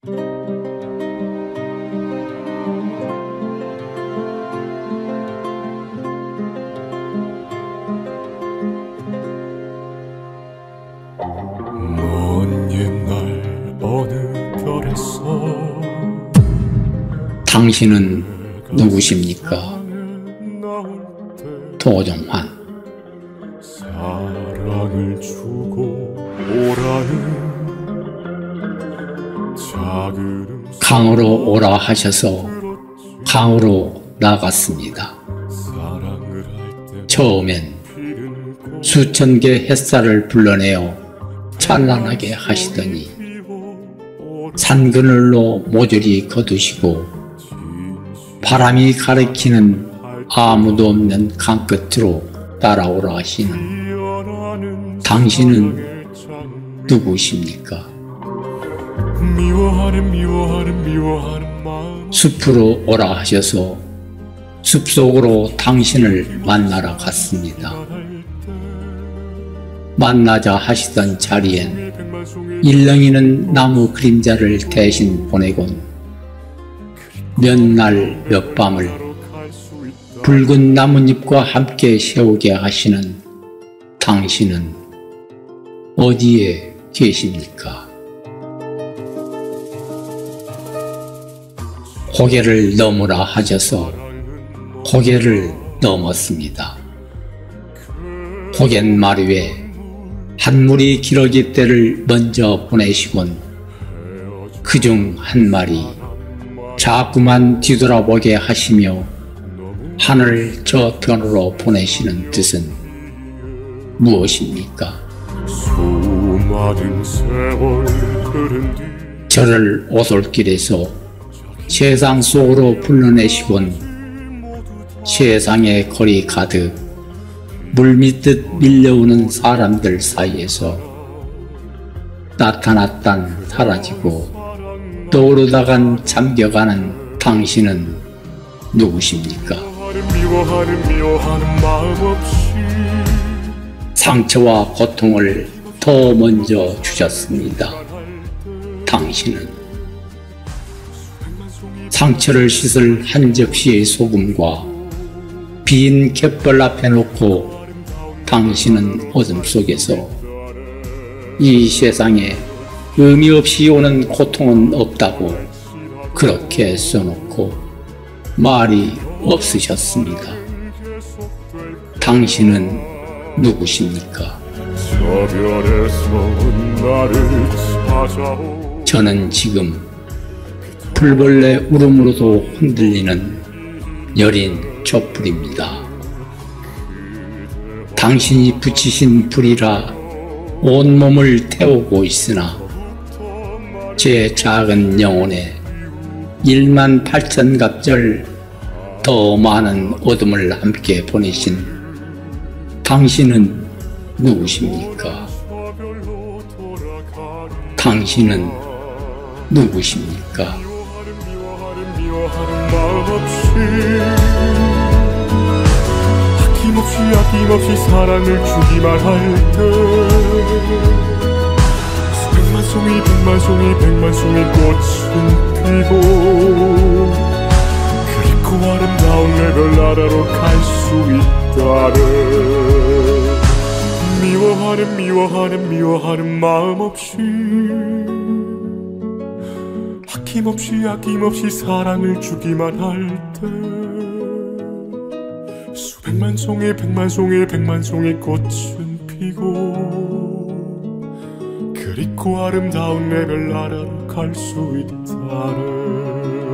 먼 옛날 어느 별에서 당신은 누구십니까? 도종환. 사랑을 주고 오라는 작은 강으로 오라 하셔서 강으로 나갔습니다. 처음엔 수천 개 햇살을 불러내어 찬란하게 하시더니 산그늘로 모조리 거두시고 바람이 가리키는 아무도 없는 강 끝으로 따라오라 하시는 당신은 누구십니까? 숲으로 오라 하셔서 숲속으로 당신을 만나러 갔습니다. 만나자 하시던 자리엔 일렁이는 나무 그림자를 대신 보내곤 몇 날 몇 밤을 붉은 나뭇잎과 함께 세우게 하시는 당신은 어디에 계십니까? 고개를 넘으라 하셔서 고개를 넘었습니다. 고갯말 위에 한 무리 기러기 떼를 먼저 보내시곤 그중 한 마리 자꾸만 뒤돌아보게 하시며 하늘 저편으로 보내시는 뜻은 무엇입니까? 저를 오솔길에서 세상 속으로 불러내시곤 세상의 거리 가득 물밀듯 밀려오는 사람들 사이에서 나타났단 사라지고 떠오르다간 잠겨가는 당신은 누구십니까? 상처와 고통을 더 먼저 주셨습니다. 당신은 상처를 씻을 한 접시의 소금과 빈 갯벌 앞에 놓고 당신은 어둠 속에서 이 세상에 의미 없이 오는 고통은 없다고 그렇게 써놓고 말이 없으셨습니다. 당신은 누구십니까? 저는 지금 풀벌레 울음으로도 흔들리는 여린 촛불입니다. 당신이 붙이신 불이라 온몸을 태우고 있으나 제 작은 영혼에 18,000갑절 더 많은 어둠을 함께 보내신 당신은 누구십니까? 당신은 누구십니까? 아낌없이 사랑을 주기만 할 때 수백만 송이 백만 송이 백만 송이 꽃은 피고 그리고 아름다운 내 별나라로 갈 수 있다네. 미워하는 마음 없이 아낌없이 사랑을 주기만 할 때 수백만 송이 백만 송이 백만 송이 꽃은 피고 그리고 아름다운 내 별나라로 갈 수 있다네.